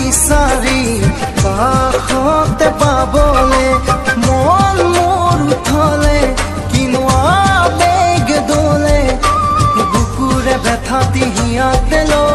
বিচাৰি কাষতে পাবলে মন মোৰ উঠলে কিনোৱা বেগ দলে বুকুৰে ব্যথা দিহিয়াতে